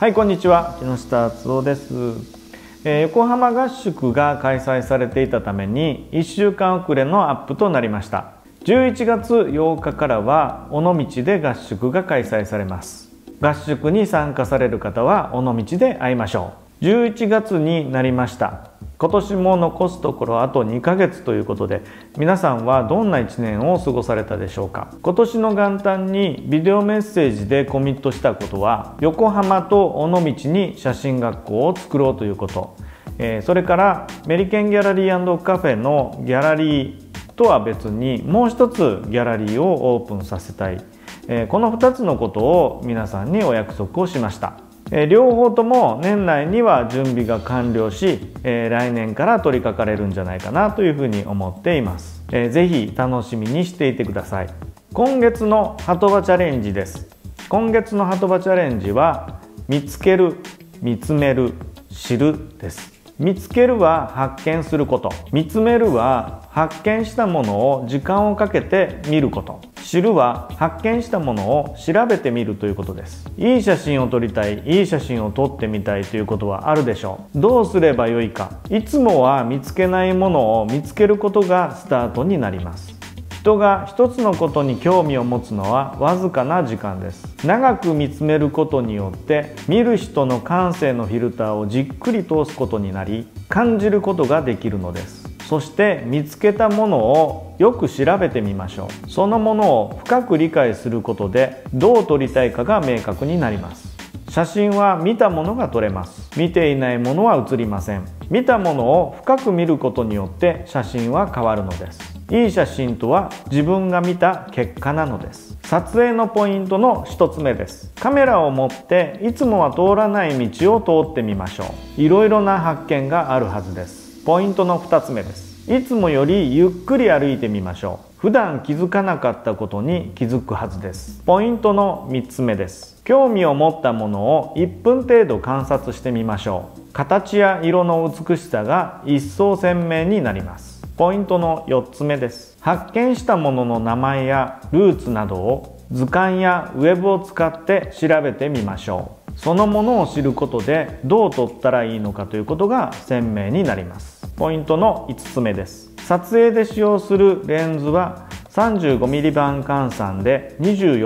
はい、こんにちは。木下敦夫です。横浜合宿が開催されていたために1週間遅れのアップとなりました。11月8日からは尾道で合宿が開催されます。合宿に参加される方は尾道で会いましょう。11月になりました。今年も残すところあと2ヶ月ということで、皆さんはどんな1年を過ごされたでしょうか。今年の元旦にビデオメッセージでコミットしたことは、横浜と尾道に写真学校を作ろうということ、それからメリケンギャラリー&カフェのギャラリーとは別にもう一つギャラリーをオープンさせたい、この2つのことを皆さんにお約束をしました。両方とも年内には準備が完了し、来年から取り掛かれるんじゃないかなというふうに思っています。ぜひ楽しみにしていてください。今月の鳩場チャレンジです。今月の鳩場チャレンジは見つける、見つめる、知るです。見つけるは発見すること、見つめるは発見したものを時間をかけて見ること、知るは発見したものを調べてみるということです。いい写真を撮りたい、いい写真を撮ってみたいということはあるでしょう。どうすればよいか。いつもは見つけないものを見つけることがスタートになります。人が一つのことに興味を持つのはわずかな時間です。長く見つめることによって見る人の感性のフィルターをじっくり通すことになり、感じることができるのです。そして見つけたものをよく調べてみましょう。そのものを深く理解することでどう撮りたいかが明確になります。写真は見たものが撮れます。見ていないものは写りません。見たものを深く見ることによって写真は変わるのです。いい写真とは自分が見た結果なのです。撮影のポイントの1つ目です。カメラを持っていつもは通らない道を通ってみましょう。いろいろな発見があるはずです。ポイントの2つ目です。いつもよりゆっくり歩いてみましょう。普段気づかなかったことに気づくはずです。ポイントの3つ目です。興味を持ったものを1分程度観察してみましょう。形や色の美しさが一層鮮明になります。ポイントの4つ目です。発見したものの名前やルーツなどを図鑑やウェブを使って調べてみましょう。そのものを知ることでどう撮ったらいいのかということが鮮明になります。ポイントの5つ目です。撮影で使用するレンズは 35mm 版換算で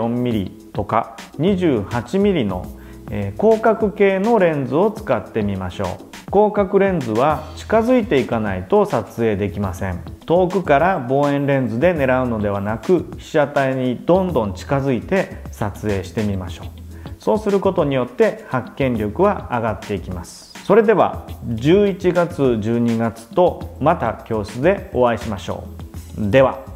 24mm とか 28mm の広角系のレンズを使ってみましょう。広角レンズは近づいていかないと撮影できません。遠くから望遠レンズで狙うのではなく、被写体にどんどん近づいて撮影してみましょう。そうすることによって発見力は上がっていきます。それでは11月12月とまた教室でお会いしましょう。では。